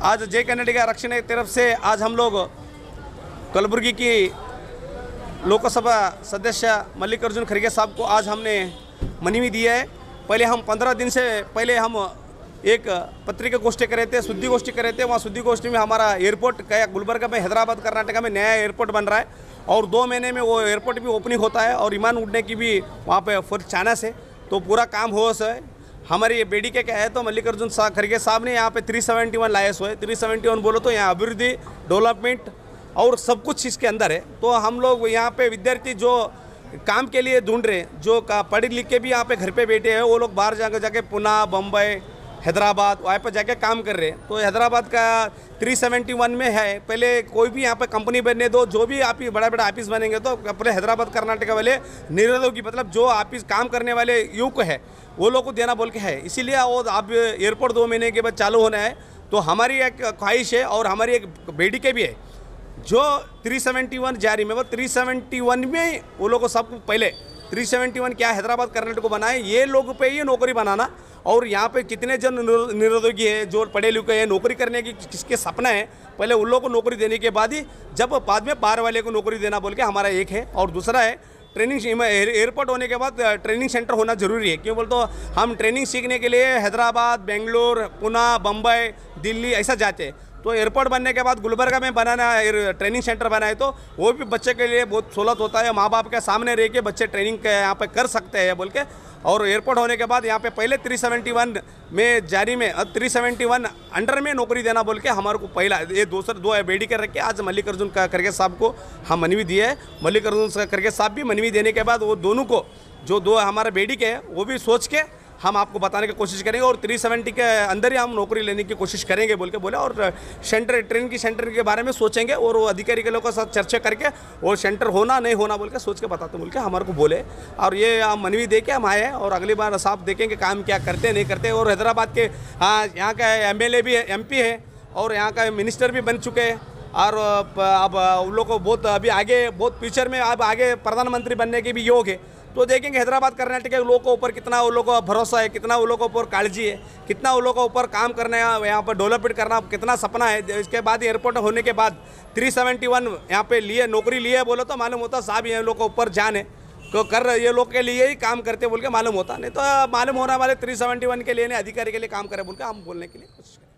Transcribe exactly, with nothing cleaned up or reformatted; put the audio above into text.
आज जय कन्नडिगा रक्षण की तरफ से आज हम लोग गुलबर्गी की लोकसभा सदस्य मल्लिकार्जुन खड़गे साहब को आज हमने मनवी दिया है। पहले हम पंद्रह दिन से पहले हम एक पत्रिका गोष्ठी कर रहे थे, शुद्धि गोष्ठी कर रहे थे। वहाँ शुद्धि गोष्ठी में हमारा एयरपोर्ट क्या गुलबर्गा में, हैदराबाद कर्नाटका में नया एयरपोर्ट बन रहा है और दो महीने में वो एयरपोर्ट भी ओपनिंग होता है और विमान उड़ने की भी वहाँ पे फुल चांस है। तो पूरा काम हो है। हमारी ये बेडी के क्या है तो मल्लिकार्जुन खड़गे साहब ने यहाँ पे तीन सौ इकहत्तर लाए हुए। तीन सौ इकहत्तर बोलो तो यहाँ अभिवृद्धि, डेवलपमेंट और सब कुछ इसके अंदर है। तो हम लोग यहाँ पे विद्यार्थी जो काम के लिए ढूंढ रहे, जो पढ़े लिख के भी यहाँ पे घर पे बैठे हैं, वो लोग बाहर जाकर जाके पुणे, बम्बई, हैदराबाद वहाँ पर जाके काम कर रहे हैं। तो हैदराबाद का तीन सौ इकहत्तर में है। पहले कोई भी यहाँ पे कंपनी बनने दो, जो भी आप बड़ा बड़ा ऑफिस बनेंगे तो पहले हैदराबाद कर्नाटका वाले निरुद्योगी मतलब जो ऑफिस काम करने वाले युवक है वो लोग को देना बोल के है। इसीलिए वो अब एयरपोर्ट दो महीने के बाद चालू होना है। तो हमारी एक ख्वाहिश है और हमारी एक बेटी के भी है जो तीन सौ इकहत्तर जारी में वो तीन सौ इकहत्तर में वो लोग को सब पहले तीन सौ इकहत्तर क्या हैदराबाद कर्नाटक को बनाए, ये लोग पे ही नौकरी बनाना। और यहाँ पे कितने जन निरुद्योगी है जो पढ़े लिखे हैं, नौकरी करने की किसके सपना है, पहले उन लोगों को नौकरी देने के बाद ही जब बाद में बाहर वाले को नौकरी देना बोल के हमारा एक है। और दूसरा है ट्रेनिंग, एयरपोर्ट होने के बाद ट्रेनिंग सेंटर होना जरूरी है। क्यों बोल तो हम ट्रेनिंग सीखने के लिए हैदराबाद, बेंगलोर, पुणे, बम्बई, दिल्ली ऐसा जाते हैं। तो एयरपोर्ट बनने के बाद गुलबर्गा में बनाना ट्रेनिंग सेंटर बनाए तो वो भी बच्चे के लिए बहुत सहूलत होता है। माँ बाप के सामने रह के बच्चे ट्रेनिंग यहाँ पे कर सकते हैं बोल के। और एयरपोर्ट होने के बाद यहाँ पे पहले तीन सौ इकहत्तर में जारी में तीन सौ इकहत्तर अंडर में नौकरी देना बोल के हमारे को पहला ये दूसरे दो बेडी कर रख के आज मल्लिकार्जुन खड़गे साहब को हम मनवी दिए है। मल्लिकार्जुन खड़गे साहब भी मनवी देने के बाद वो दोनों को जो दो हमारे बेडी के हैं वो भी सोच के हम आपको बताने की कोशिश करेंगे और तीन सौ सत्तर के अंदर ही हम नौकरी लेने की कोशिश करेंगे बोल के बोले। और सेंटर ट्रेन की सेंटर के बारे में सोचेंगे और वो अधिकारी के लोगों के साथ चर्चा करके और सेंटर होना नहीं होना बोल के सोच के बताते बोल के हमारे को बोले। और ये हम मनवी दे के हम आए हैं और अगली बार साहब देखेंगे काम क्या करते नहीं करते। और हैदराबाद के हाँ यहाँ का एम एल ए भी है, एम पी है और यहाँ का मिनिस्टर भी बन चुके हैं। और अब उन लोग को बहुत अभी आगे बहुत फ्यूचर में अब आगे प्रधानमंत्री बनने के भी योग है। तो देखेंगे हैदराबाद कर्नाटक के लोगों के ऊपर कितना उन लोगों का भरोसा है, कितना उन लोगों के ऊपर काळजी है, कितना उन लोगों के ऊपर काम करना है, यहाँ पर डेवलपमेंट करना कितना सपना है। इसके बाद एयरपोर्ट होने के बाद तीन सौ इकहत्तर यहाँ पे लिए नौकरी लिए बोलो तो मालूम होता साहब ये लोग के ऊपर जान है तो कर ये लोग के लिए ही काम करते बोल के मालूम होता। नहीं तो मालूम होने वाले तीन सौ इकहत्तर के लिए नहीं अधिकारी के लिए काम करे बोल के हम बोलने के लिए कोशिश करें।